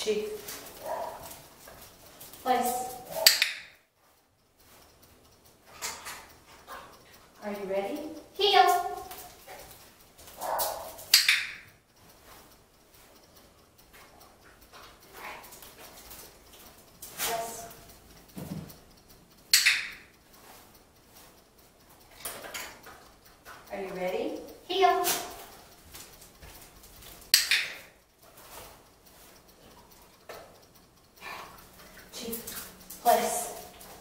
Chief. Place. Are you ready? Heel. Place. Are you ready? Heel. Chief. Place.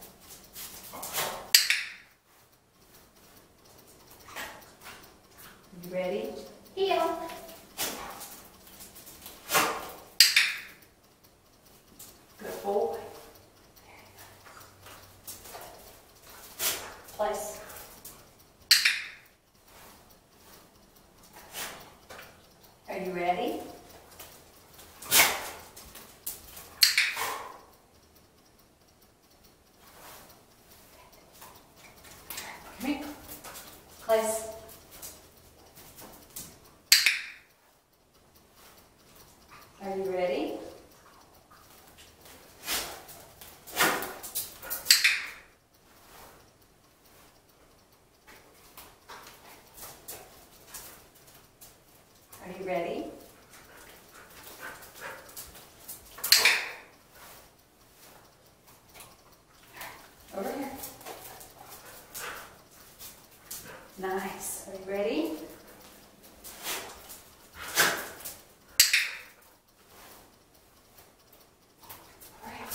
You ready? Heel. Good boy. Place. Are you ready? Come here. Place. Are you ready? Are you ready? Over here. Nice. Are you ready? All right.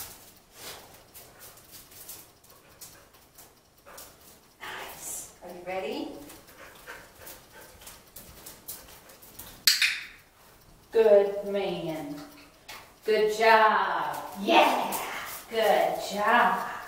Nice. Are you ready? Good man. Good job. Yeah. Good job.